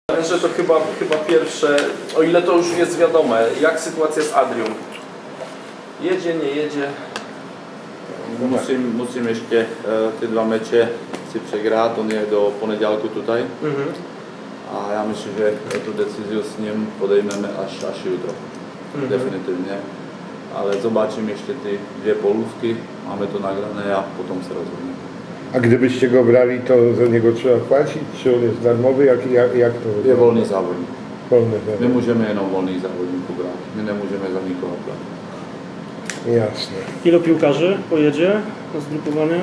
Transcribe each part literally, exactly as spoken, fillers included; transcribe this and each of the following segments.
Że to chyba, chyba pierwsze, o ile to już jest wiadome, jak sytuacja z Adrią? Jedzie, nie jedzie? Musím, musím ještě uh, ty dva meče si přegrát, on je do ponedělku tutaj. Mm-hmm. A já myslím, že tu deciziu s ním podejmeme až, až jutro, mm-hmm. definitivně. Ale zobačím ještě ty dvě polówky, máme to nagrané a potom se rozhodneme. A gdybyście go brali, to za niego trzeba płacić? Czy on jest darmowy? Jak, jak, jak to wygląda? Je volný závodník. Volný závodník. My můžeme jenom volných závodníků brát, my nemůžeme za nikoho platit. Jasne. Ilu piłkarzy pojedzie na zgrupowanie?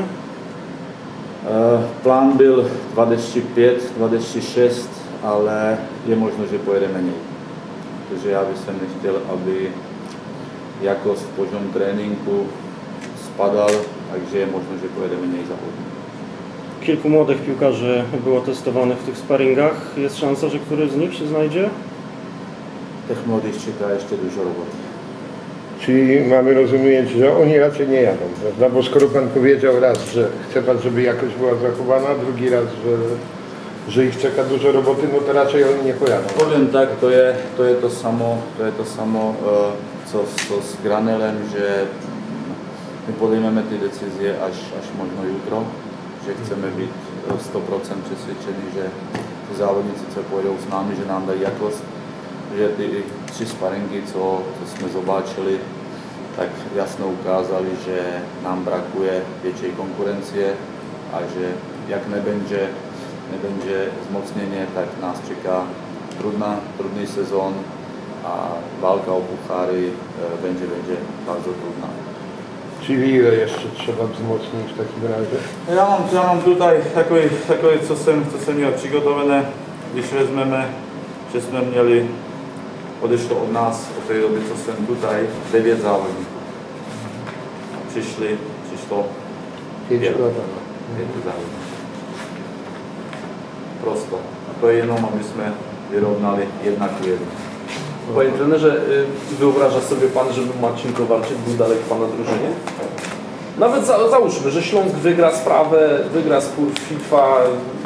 Uh, plán byl dvacet pět, dvacet šest, ale je možno, že pojede méně. Protože já bych nechtěl, aby jakost v požom tréninku spadal, takže je možno, že pojede méně závodníků. Kilku młodych piłkarzy było testowanych w tych sparingach. Jest szansa, że któryś z nich się znajdzie? Tych młodych czeka jeszcze dużo roboty. Czyli mamy rozumieć, że oni raczej nie jadą, prawda? Bo skoro Pan powiedział raz, że chce Pan, żeby jakość była zachowana, drugi raz, że, że ich czeka dużo roboty, no to raczej oni nie pojadą. Powiem tak, to je to, je to samo, to, je to samo co, co s Granelem, že my podejmeme ty decyzje až, až možno jutro, že chceme být sto procent přesvědčení, že ty závodníci, co pojedou s námi, že nám dají jakost, že ty tři sparingy, co, co jsme zobáčili, tak jasno ukázali, že nám brakuje větší konkurencie a že jak nebenže, nebenže zmocněně, tak nás čeká trudná, trudný sezon a válka o pucháry będzie, będzie bardzo trudna. Czyli ile jeszcze trzeba wzmocnić w takim razie? Ja mám, ja mám tutaj takový, takový co, jsem, co jsem měl přigotovené, když vezmeme, že jsme měli, odešlo od nás od té doby, co jsem tutaj, devět závodníků. Přišli, přišlo Pięć pět, lat. pět závodníků. Prosto. A to je jenom, aby jsme vyrovnali jedna ku jednu. Panie trenerze, wyobraża sobie Pan, żeby Marcin Kowalczyk był dalej w Pana drużynie? Nawet za, załóżmy, że Śląsk wygra sprawę, wygra spór FIFA.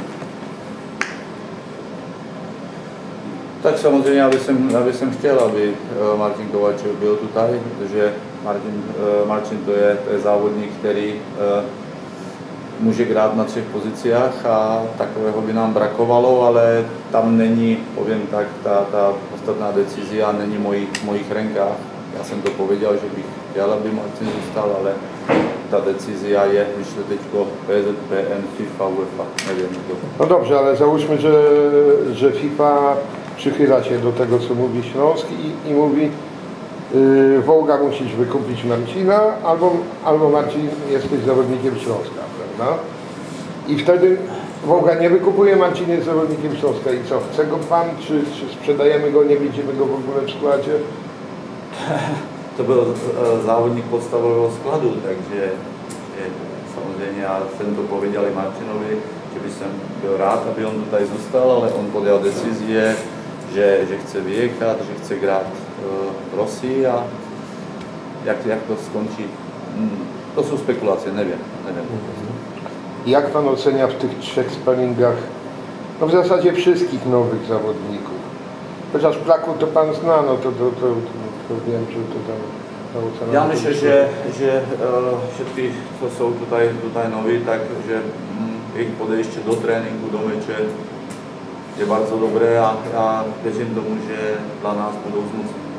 Tak samozřejmě, aby jsem, aby jsem chtěl, aby Martin Kovalčík byl tutaj, protože Martin, Martin to, je, to je závodník, který může hrát na třech pozicích a takového by nám brakovalo, ale tam není, povím tak, ta, ta ostatná decizia není v mojich, mojich renkách. Já jsem to pověděl, že bych chtěl, aby Martin zůstal, ale ta decizia je, když to teďko P Z P N, FIFA, UEFA, nevím kdo. No dobrze, ale załóżmy, że, że FIFA przychyla się do tego, co mówi Śląsk i, i mówi yy, Wołga musisz wykupić Marcina, albo, albo Marcin jesteś zawodnikiem Śląska, prawda? I wtedy Wołga nie wykupuje, Marcin jest zawodnikiem Śląska i co? Chce go Pan, czy, czy sprzedajemy go, nie widzimy go w ogóle w składzie? To byl závodník podstavového skladu, takže je, samozřejmě já jsem to pověděl i Martinovi, že by jsem byl rád, aby on tutaj zůstal, ale on podal decizie, že, že chce vyjechat, že chce hrát v Rosii a jak, jak to skončí, to jsou spekulace, nevím, nevím. Jak Pan ocenia w tych trzech sparingach, no w zasadzie wszystkich nowych zawodników? Chociaż Plaku to Pan zna, no to, to, to, to wiem, czy to tam ta ocena... Já myslím, že, že uh, všetky, co jsou tutaj, tutaj noví, tak že mm, jejich podejście do tréninku, do meče je bardzo dobré a já věřím tomu, že dla nás budou zmocněni.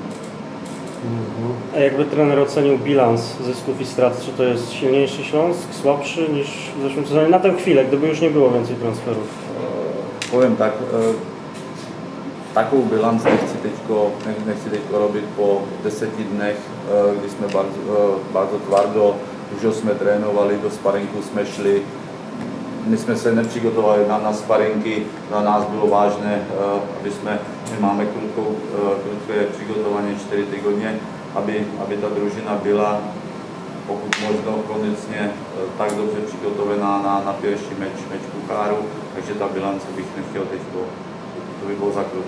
A jakby trener ocenił bilans zysków i strat? Czy to jest silniejszy Śląsk, słabszy niż w zeszłym sezonie? Na tę chwilę, gdyby już nie było więcej transferów. Uh, poviem tak, uh, takovou bilanc nechci teďko, nechci teďko robiť po deseti dnech, uh, kdy jsme bardzo, uh, bardzo tvardo, už jsme trénovali, do sparingu jsme šli. My jsme se nepřigotovali na, na sparingy, na nás bylo vážné, uh, aby jsme, my máme krutkou, uh, krutké přigotování čtyři týdny, aby, aby ta družina byla pokud možno konečně uh, tak dobře přigotovená na, na pierwší meč, meč pucháru, takže ta bilance bych nechtěl teď, to by bylo za krutké.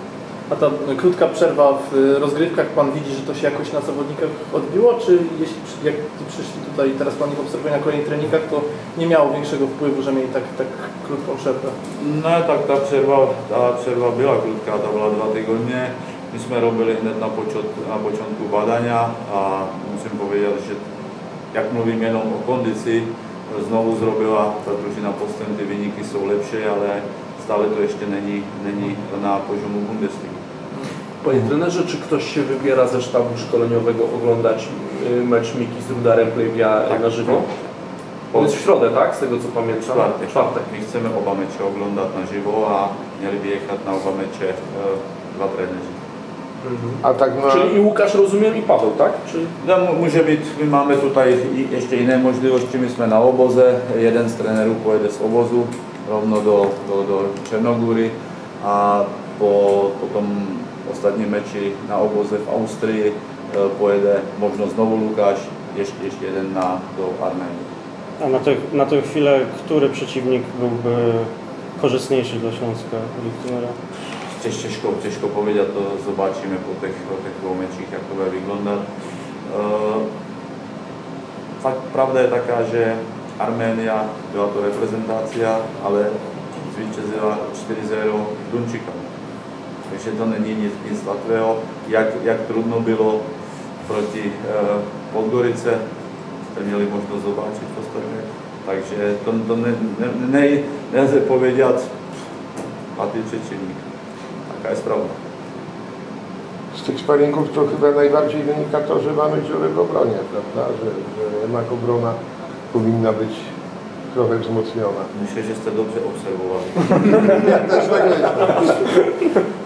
A ta krótka przerwa w rozgrywkach, Pan widzi, że to się jakoś na zawodnikach odbiło, czy jeśli przy- jak przyszli tutaj, teraz Pan ich obserwuje na kolejnych treningach, to nie miało większego wpływu, że mieli tak, tak krótką przerwę? No tak ta przerwa, ta przerwa była krótka, to była dwa tygodnie. Myśmy robili hned na, począt, na początku badania a musím powiedzieć, że jak mówimy jenom o kondycji, znowu zrobiła ta drużyna postęp, ty wyniki są lepsze, ale stále to jeszcze není, není na poziomu Bundesligy. Panie trenerze, czy ktoś się wybiera ze sztabu szkoleniowego oglądać y, mecz Miki z Rudarem Plewia Tak. na żywo? On jest w środę, tak? Z tego co pamiętam. Czwartek. Czwartek. My chcemy oba mecze oglądać na żywo, a mieli by jechać na oba mecze e, dwa trenerzy. Mhm. A tak na... Czyli i Łukasz, rozumiem, i Paweł, tak? Czy... No, může být, my máme tutaj i ještě jiné možnosti, my jsme na oboze, jeden z trenérů pojede z obozu rovno do, do, do Černogóry a po, potom ostatní meči na oboze v Austrii e, pojede možno znovu Lukáš, ještě, ještě jeden na, do Arménie. A na, te, na tę chwilę, który przeciwnik byłby korzystniejszy dla Śląska według trenera? Těž, těžko, těžko povědět, to zobačíme po těch, po těch dvou mečích, jak to bude vyglądať. Uh, fakt pravda je taká, že Arménia byla to reprezentácia, ale zvítězila čtyři nula s Dunčikom. Takže to není nic, nic latvého. Jak, jak trudno bylo proti uh, Podgorice, jste měli možnost zobačit ostatně. Takže to, to ne, ne, ne, nelze povědět, Patý Čečeník. Taka jest prawda. Z tych sparingów to chyba najbardziej wynika to, że mamy dziury w obronie, prawda? Że, że jednak obrona powinna być trochę wzmocniona. Myślę, że jste dobře obserwowali. Ja też tak myślę.